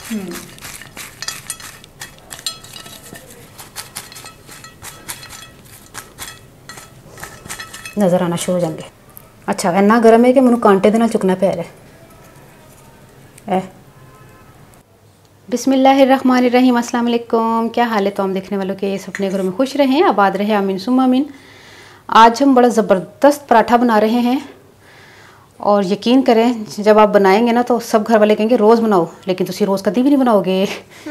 नज़र आना शुरू हो जाएंगे। अच्छा इन्ना गर्म है कि मैनू कांटे दे नाल चुकना पै रहा है। बिस्मिल्लाहिर्रहमानिर्रहीम, अस्सलाम वालेकुम। क्या हाल है तो हम देखने वालों के अपने घरों में खुश रहें, आबाद रहें, आमीन सुम्मा आमीन। आज हम बड़ा ज़बरदस्त पराठा बना रहे हैं और यकीन करें जब आप बनाएंगे ना तो सब घर वाले कहेंगे रोज़ बनाओ, लेकिन तुसी रोज़ कभी भी नहीं बनाओगे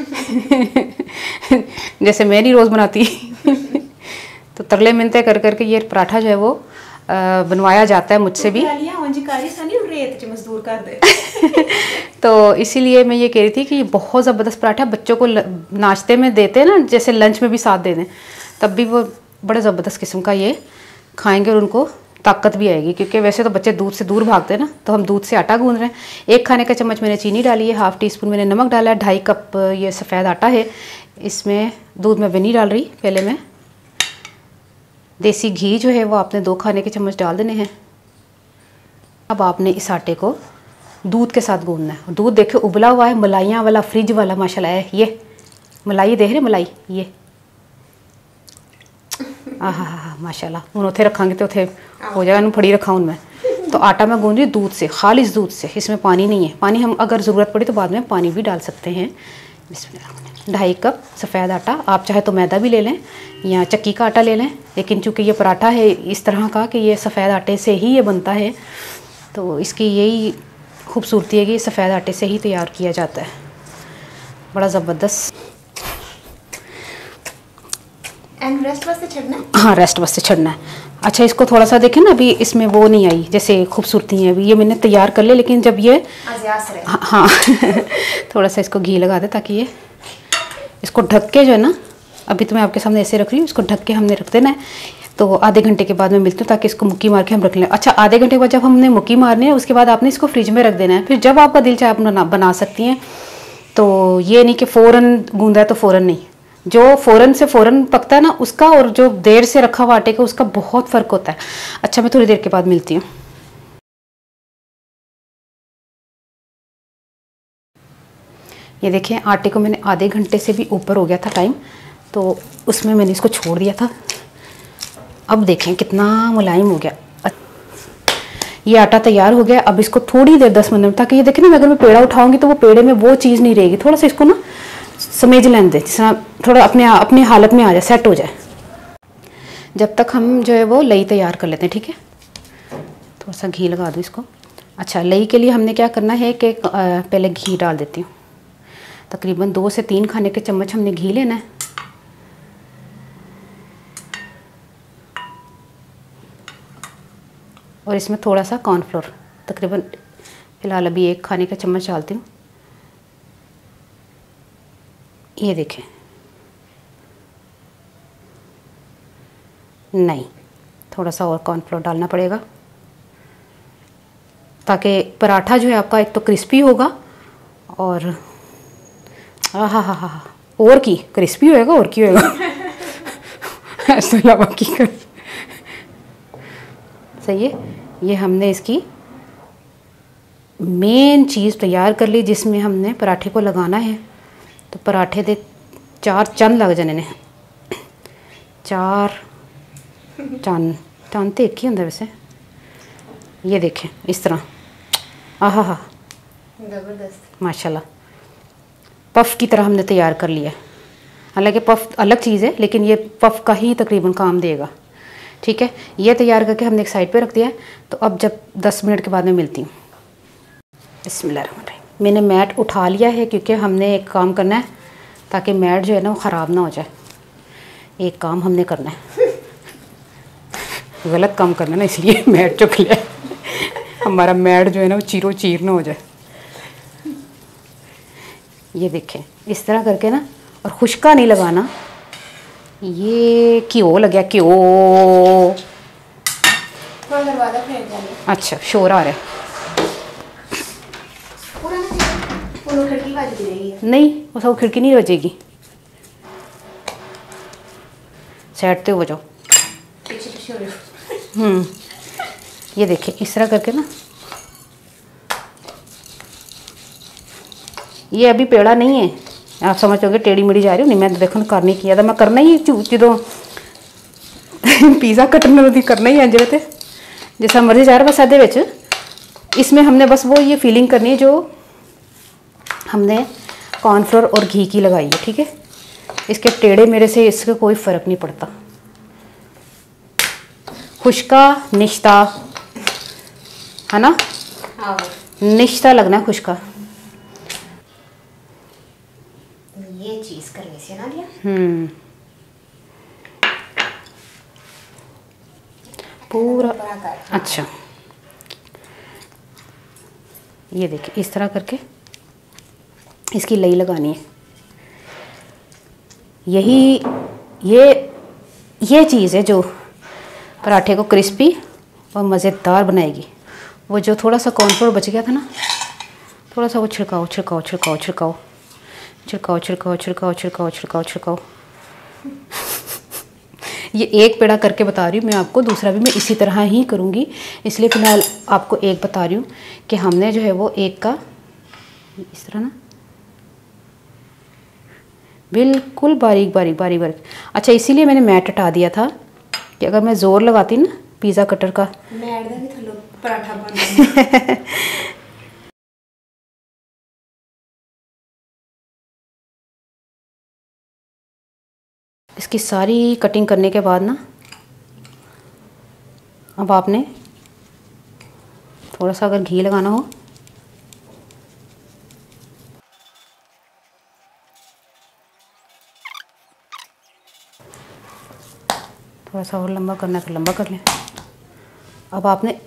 जैसे मैं नहीं रोज़ बनाती तो तरले मिनते कर करके ये पराठा जो है वो बनवाया जाता है मुझसे भी तो इसीलिए मैं ये कह रही थी कि बहुत ज़बरदस्त पराठा बच्चों को नाश्ते में देते हैं ना, जैसे लंच में भी साथ दे दें, तब भी वो बड़े ज़बरदस्त किस्म का ये खाएंगे और उनको ताकत भी आएगी। क्योंकि वैसे तो बच्चे दूध से दूर भागते हैं ना, तो हम दूध से आटा गूंद रहे हैं। 1 खाने का चम्मच मैंने चीनी डाली है, हाफ़ टी स्पून मैंने नमक डाला है, 2.5 कप ये सफ़ेद आटा है। इसमें दूध में भी नहीं डाल रही, पहले मैं देसी घी जो है वो आपने 2 खाने के चम्मच डाल देने हैं। अब आपने इस आटे को दूध के साथ गूंदना है। दूध देखे उबला हुआ है, मलाइयाँ वाला, फ्रिज वाला माशाल्लाह है। ये मलाई देख रहे, मलाई ये आहा माशाल्लाह। हूँ उत्थे रखांगे तो उत्थे हो जाएगा, उन्हें फड़ी रखा उनमें। तो आटा मैं गूंद रही हूँ दूध से, खालिश दूध से, इसमें पानी नहीं है। पानी हम अगर ज़रूरत पड़ी तो बाद में पानी भी डाल सकते हैं। बिस्मिल्लाह। 2.5 कप सफ़ेद आटा, आप चाहे तो मैदा भी ले लें या चक्की का आटा ले लें, लेकिन चूँकि ये पराठा है इस तरह का कि ये सफ़ेद आटे से ही ये बनता है, तो इसकी यही खूबसूरती है कि सफ़ेद आटे से ही तैयार किया जाता है। बड़ा ज़बरदस्त। एंड रेस्ट वास्ते छड़ना है? हाँ, रेस्ट वास्ते छड़ना है। अच्छा इसको थोड़ा सा देखें ना, अभी इसमें वो नहीं आई जैसे खूबसूरती है। अभी ये मैंने तैयार कर लिया, लेकिन जब ये हाँ थोड़ा सा इसको घी लगा दे ताकि ये इसको ढक के जो है ना, अभी तो मैं आपके सामने ऐसे रख रही हूँ, इसको ढक के हमने रख देना है। तो आधे घंटे के बाद मैं मिलती हूँ ताकि इसको मुक्की मार के हम रख लें। अच्छा आधे घंटे के बाद जब हमने मुक्की मारनी है उसके बाद आपने इसको फ्रिज में रख देना है। फिर जब आपका दिल चाहे आप बना सकती हैं। तो ये नहीं कि फ़ौरन गूंदा है तो फ़ौरन नहीं, जो फ़ौरन से फ़ौरन पकता है ना उसका और जो देर से रखा हुआ आटे का उसका बहुत फ़र्क होता है। अच्छा मैं थोड़ी देर के बाद मिलती हूँ। ये देखें आटे को मैंने आधे घंटे से भी ऊपर हो गया था टाइम, तो उसमें मैंने इसको छोड़ दिया था। अब देखें कितना मुलायम हो गया। ये आटा तैयार हो गया। अब इसको थोड़ी देर 10 मिनट, ताकि ये देखें ना अगर मैं पेड़ा उठाऊंगी तो वो पेड़े में वो चीज़ नहीं रहेगी। थोड़ा सा इसको ना समेज लेने दें, जिस तरह थोड़ा अपने हालत में आ जाए, सेट हो जाए। जब तक हम जो है वो लई तैयार कर लेते हैं, ठीक है। थोड़ा सा घी लगा दूँ इसको। अच्छा लई के लिए हमने क्या करना है कि पहले घी डाल देती हूँ। तकरीबन 2 से 3 खाने के चम्मच हमने घी लेना है। और इसमें थोड़ा सा कॉर्नफ्लोर, तकरीबन फ़िलहाल अभी 1 खाने का चम्मच डालती हूँ। ये देखें, नहीं थोड़ा सा और कॉर्नफ्लोर डालना पड़ेगा ताकि पराठा जो है आपका एक तो क्रिस्पी होगा और हाँ और की क्रिस्पी होएगा और की होएगा ऐसा लगा की कर सही है। ये हमने इसकी मेन चीज़ तैयार कर ली जिसमें हमने पराठे को लगाना है। तो पराठे दे 4 चंद लग जाने ने, 4 चंद तो एक ही होंगे वैसे। ये देखें इस तरह, आहा ज़बरदस्त माशाल्लाह। पफ़ की तरह हमने तैयार कर लिया। हालांकि पफ़ अलग चीज़ है, लेकिन ये पफ़ का ही तकरीबन काम देगा, ठीक है। ये तैयार करके हमने एक साइड पे रख दिया है। तो अब जब 10 मिनट के बाद मैं मिलती हूँ। बिस्मिल्लाहिर्रहमानिर्रहीम। मैंने मैट उठा लिया है क्योंकि हमने एक काम करना है ताकि मैट जो है ना वो ख़राब ना हो जाए। एक काम हमने करना है, गलत काम करना है ना, इसलिए मैट चुक लिया हमारा मैट जो है ना वो चीरो चीर ना हो जाए। ये देखें इस तरह करके ना, और खुश्का नहीं लगाना। ये घ्यो लग गया, घ्यो। अच्छा शोर आ रहा है। नहीं वो सब खिड़की नहीं बजेगी, साइड पे हो जाओ। ये देखिए इस तरह करके ना ये अभी पेड़ा नहीं है, आप समझोगे टेढ़ी मेढ़ी जा रही हूँ। नहीं मैं देखो करनी किया था, मैं करना ही जो पिज़्ज़ा कटने दी करना ही अंजरे थे जैसा मर्जी जा रहा बस आधे विच। इसमें हमने बस वो ये फीलिंग करनी है जो हमने कॉर्नफ्लोर और घी की लगाई है, ठीक है। इसके टेढ़े मेरे से इसका कोई फ़र्क नहीं पड़ता। खुश्का निश्ता है ना, हाँ निश्ता लगना है खुश्का। ये चीज़ करने से ना लिया। पूरा अच्छा, ये देखिए इस तरह करके इसकी लई लगानी है। यही ये चीज़ है जो पराठे को क्रिस्पी और मज़ेदार बनाएगी। वो जो थोड़ा सा कॉर्नफ्लोर बच गया था ना, थोड़ा सा वो छिड़काओ छिड़काओ छिड़काओ छिड़काओ छिड़काओ छिड़काओ छिड़काओ छिड़काओ छिड़काओ छिड़काओ। ये एक पेड़ा करके बता रही हूँ मैं आपको, दूसरा भी मैं इसी तरह ही करूँगी, इसलिए फ़िलहाल आपको एक बता रही हूँ कि हमने जो है वो एक का इस तरह ना बिल्कुल बारीक बारीक बारीक बारीक। अच्छा इसीलिए मैंने मैट हटा दिया था कि अगर मैं ज़ोर लगाती ना पिज़्ज़ा कटर का मैट दा भी थल्लों पराठा बन इसकी सारी कटिंग करने के बाद ना अब आपने थोड़ा सा अगर घी लगाना हो थोड़ा सा और लंबा करना है तो लंबा कर लें। अब आपने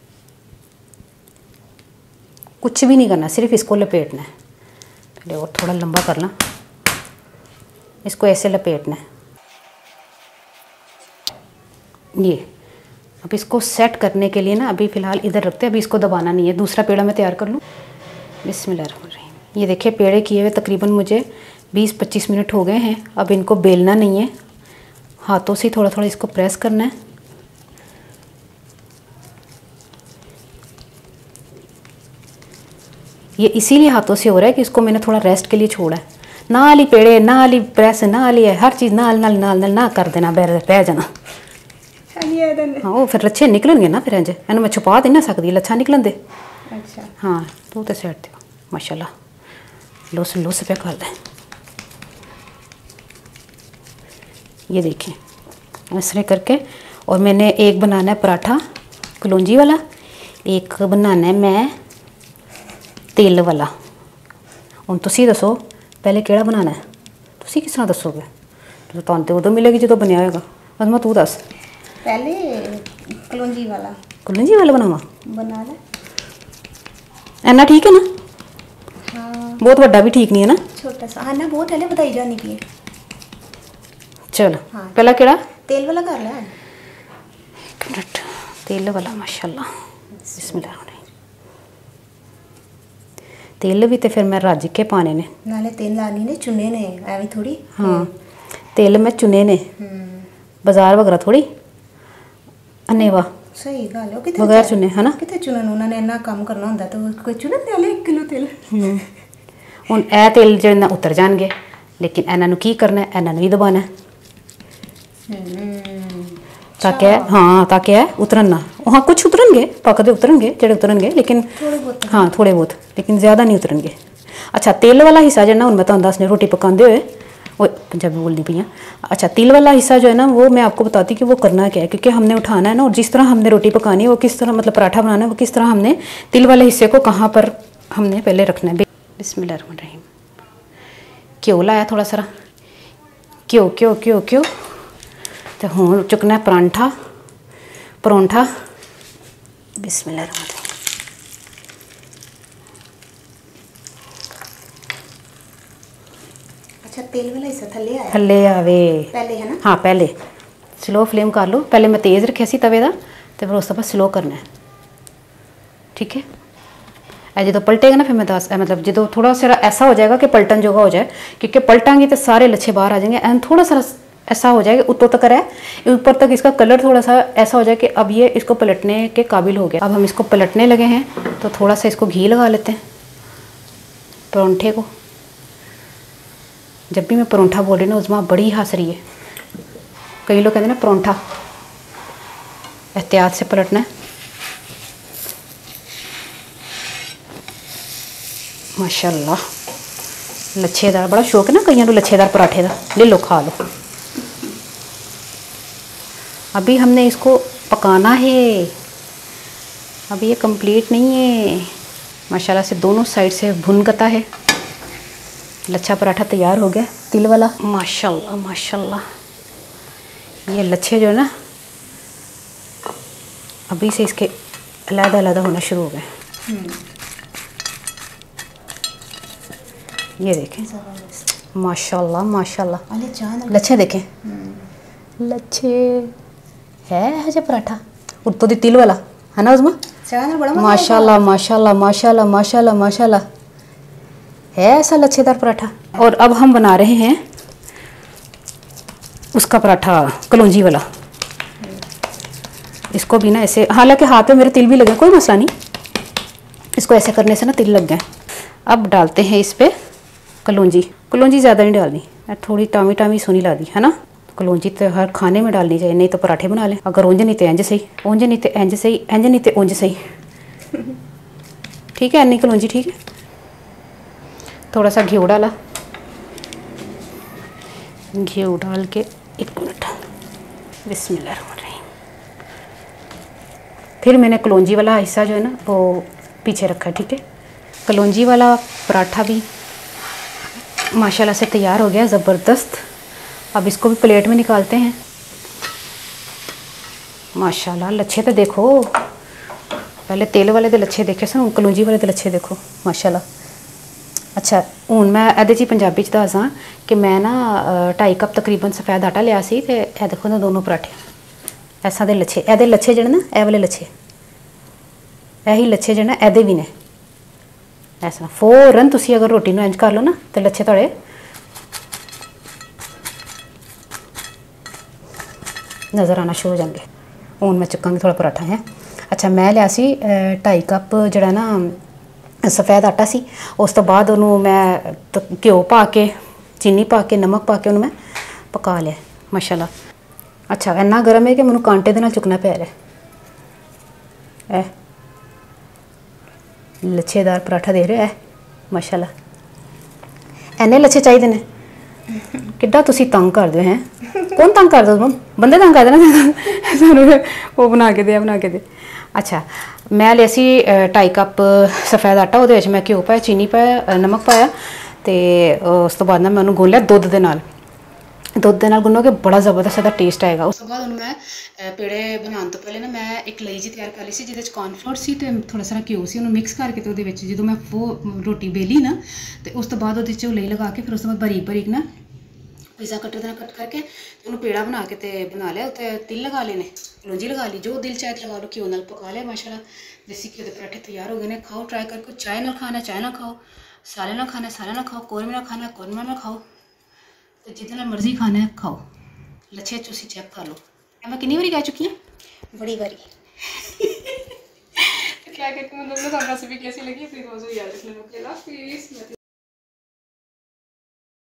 कुछ भी नहीं करना, सिर्फ इसको लपेटना है। पहले और थोड़ा लंबा करना, इसको ऐसे लपेटना है। ये अब इसको सेट करने के लिए ना अभी फ़िलहाल इधर रखते हैं, अभी इसको दबाना नहीं है। दूसरा पेड़ा मैं तैयार कर लूँ। बिस्मिल्लाहिर्रहमानिर्रहीम। ये देखिए पेड़े किए हुए तकरीबन मुझे 20-25 मिनट हो गए हैं। अब इनको बेलना नहीं है, हाथों से थोड़ा थोड़ा इसको प्रेस करना है। ये इसीलिए हाथों से हो रहा है कि इसको मैंने थोड़ा रेस्ट के लिए छोड़ा है। नाल ही पेड़े, नाल ही प्रेस, नाल ही हर चीज़ नाल नाल नाल नाल ना कर देना, बह जाना। हाँ वो फिर लच्छे निकलणगे ना, फिर इंज इन्हूं मैं छुपा तो नहीं सकती, लच्छा निकलन दे। अच्छा हाँ तू तो सेट दे माशाल्लाह, लुस लुस पे कर दे। ये देखें इस तरह करके। और मैंने एक बनाना है पराठा कलौंजी वाला, एक बनाना है मैं तेल वाला। ਹੁਣ ਤੁਸੀਂ ਦੱਸੋ पहले ਕਿਹੜਾ बनाना है, ਤੁਸੀਂ किस तरह दसोगे? ਤੁਹਾਨੂੰ तो उदों मिलेगी जो बनया होगा। मैं तू दस पहले कलौंजी वाला बनावा, बना ले। इन्ना ठीक है ना? हाँ बहुत बड़ा भी ठीक नहीं है ना, छोटा सा। हाँ ना बहुत हले बताई जानी पी। चलो हाँ। पहला केड़ा तेल वाला कर ले। एक मिनट, तेल वाला माशाल्लाह बिस्मिल्लाह। तेल भी तो फिर मैं रज के पाने ने, नाले तेल लानी ने चुने ने एवं थोड़ी। हाँ तेल मैं चुने ने, बाजार वगैरह थोड़ी अनेवा सही गल है। कितने बगैर चुने है ना, कितने चुनन उन्होंने इन्ना काम करना होंदा तो कोई चुनन दे ले 1 किलो तेल। ਹੁਣ ਇਹ तेल ਜਿਹੜੇ ਨਾ ਉਤਰ ਜਾਣਗੇ, लेकिन ਇਹਨਾਂ ਨੂੰ ਕੀ ਕਰਨਾ ਹੈ, ਇਹਨਾਂ ਨੂੰ ਵੀ ਦਬਾਣਾ ਹੈ ताकि हाँ ताकि उतरन ना। हाँ कुछ उतरनगे, पकते उतरनगे जेडे उतरनगे, लेकिन थोड़े बहुत। हाँ थोड़े बहुत, लेकिन ज़्यादा नहीं उतरनगे। अच्छा तेल वाला हिस्सा जो ना, मैं तुहानू दसने रोटी पकाते हुए वो पंजाबी बोलती पई हाँ। अच्छा तेल वाला हिस्सा जो है ना वो मैं आपको बताती कि वो करना क्या है, क्योंकि हमने उठाना है ना, और जिस तरह हमने रोटी पकानी है वो किस तरह, मतलब पराठा बनाना है वो किस तरह हमने तिल वाले हिस्से को कहाँ पर हमने पहले रखना है। बिस्मिल्लाहिर्रहमानिर्रहीम। घ्यो लाया थोड़ा सारा, घ्यो घ्यो घ्यो घ्यो। तो हुण चुकना परांठा परौंठा। बिस्मिल्लाहिर्रहमानिर्रहीम। अच्छा तेल वाला हिस्सा थल्ले आया, थल्ले आवे पहले है ना। हाँ पहले स्लो फ्लेम कर लो। पहले मैं तेज़ रखिया सी तवे का, तो फिर उस तो बाद स्लो करना है, ठीक है। जो तो पलटेगा ना फिर मैं दस मतलब जो थोड़ा सा ऐसा हो जाएगा कि पलटन जोगा हो जाए, क्योंकि पलटांगी तो सारे लच्छे बाहर आ जाएंगे। एंड थोड़ा सा ऐसा हो जाएगा ऊपर तक है, ऊपर तक इसका कलर थोड़ा सा ऐसा हो जाए कि अब ये इसको पलटने के काबिल हो गया। अब हम इसको पलटने लगे हैं, तो थोड़ा सा इसको घी लगा लेते हैं परोंठे को। जब भी मैं परोंठा बोल रही ना उज़मा बड़ी हंस रही है। कई लोग कहते हैं ना परोंठा, एहतियात से पलटना है। माशाल्लाह लच्छेदार, बड़ा शौक है ना कईयों को लच्छेदार पराठे का। ले लो खा लो। अभी हमने इसको पकाना है, अभी ये कंप्लीट नहीं है। माशाल्लाह से दोनों साइड से भुनगता है। लच्छा पराठा तैयार हो गया, तिल वाला। माशाल्लाह माशाल्लाह। ये लच्छे जो है ना अभी से इसके अलग-अलग होना शुरू हो गए। ये देखें माशाल्लाह माशाल्लाह। लच्छे देखें, लच्छे है जो पराठा उत्तों दी तिल वाला है ना उज़मा। माशाल्लाह माशाल्लाह माशाल्लाह माशाल्लाह माशाल्लाह है ऐसा लच्छेदार पराठा। और अब हम बना रहे हैं उसका पराठा कलौंजी वाला। इसको भी ना ऐसे, हालांकि हाथ पे मेरे तिल भी लगे, कोई मसला नहीं, इसको ऐसे करने से ना तिल लग गए। अब डालते हैं इस पे कलौंजी। कलौंजी ज़्यादा नहीं डालनी, थोड़ी टामी टामी सोनी ला दी है ना। कलौंजी तो हर खाने में डालनी चाहिए, नहीं तो पराठे बना लें। अगर ऊंज नहीं तो इंज सही, ऊंज नहीं तो इंज सही, इंज नहीं तो ऊंज सही। ठीक है, नहीं कलौंजी ठीक है। थोड़ा सा घी डाला, घी डाल के 1 मिनट बिस्मिल्लाहिर्रहमानिर्रहीम। फिर मैंने कलौंजी वाला हिस्सा जो है ना वो पीछे रखा है। ठीक है, कलौंजी वाला पराठा भी माशाल्लाह से तैयार हो गया, ज़बरदस्त। अब इसको भी प्लेट में निकालते हैं। माशाल्लाह लच्छे तो देखो, पहले तेल वाले दे लच्छे देखे सन, कलौंजी वाले दे लच्छे देखो माशाल्लाह। अच्छा हूँ मैं एहदे च पंजाबी च दसां कि मैं ना 2.5 कप तकरीबन सफ़ेद आटा लिया सी ते ए देखो ना दोनों पराठे ऐसा दे लच्छे, एहदे लच्छे जेह्ड़े ना ए वाले लच्छे, यही लच्छे जेह्ड़े ना एहदे भी ने ऐसा। फौरन तुसी अगर रोटी नूं इंज कर लो ना तो लच्छे थोड़े नज़र आना शुरू हो जाएंगे। हूँ मैं चुकांगी थोड़ा पराठा है। अच्छा मैं लिया सी 2.5 कप जड़ा ना सफ़ेद आटा सी, उस तो बाद उन्होंने मैं घ्यो पा के चीनी पा के नमक पा के उन्होंने मैं पका लिया माशाल्लाह। अच्छा इन्ना गर्म है कि मैनू कांटे दे नाल चुकना पै रहा है। लच्छेदार पराठा दे रहे है माशाल्लाह। इन्ने लच्छे चाहिए ने, किड्डा तुसी तंग कर दो हैं। कौन तंग कर दो, बंदे तंग कर देना सानू वो बना के दे बना के दे। अच्छा मैं लिया सी 2.5 कप सफ़ेद आटा, वो मैं घ्यो पाया चीनी पाया नमक पाया तो उस तो बाद ना मैं उन्होंने गुन लिया दुध के नाल। दुध के नाल गुनोगे बड़ा ज़बरदस्त सा टेस्ट आएगा। उस तो बाद मैं पेड़े बनाने तो पहले ना मैं एक लई जी तैयार कर ली सी, जिहदे कॉर्नफ्लोर सी ते थोड़ा सारा घ्यो सी, उन्होंने मिक्स करके तो जो मैं वो रोटी बेली ना तो उस तो बाद वो लई लगा के फिर उस तो बाद बारीक बारीक ना पिज़्ज़ा कटर देना कट करके उन्होंने पेड़ा बना के ते बना लिया। उत्ते तिल लगा लेने, कलौंजी लगा ली, जो दिल चाहे लगा लो, घ्यो नाल पका लिया माशाल्लाह। देसी घ्यो के पराठे तैयार हो गए ने। खाओ ट्राई करके, चाय ना खाना चाय ना खाओ, साले ना खाना साले ना खाओ, कौरमे ना खाना कौरमा ना खाओ, तो जितना मर्जी खाना है खाओ। लच्छे तुसी चेक कर लो। मैं कितनी बारी कह चुकी हूँ, बड़ी बारी। क्या कहते हैं मतलब रेसिपी कैसी लगी प्लीज़ मुझे याद रखना।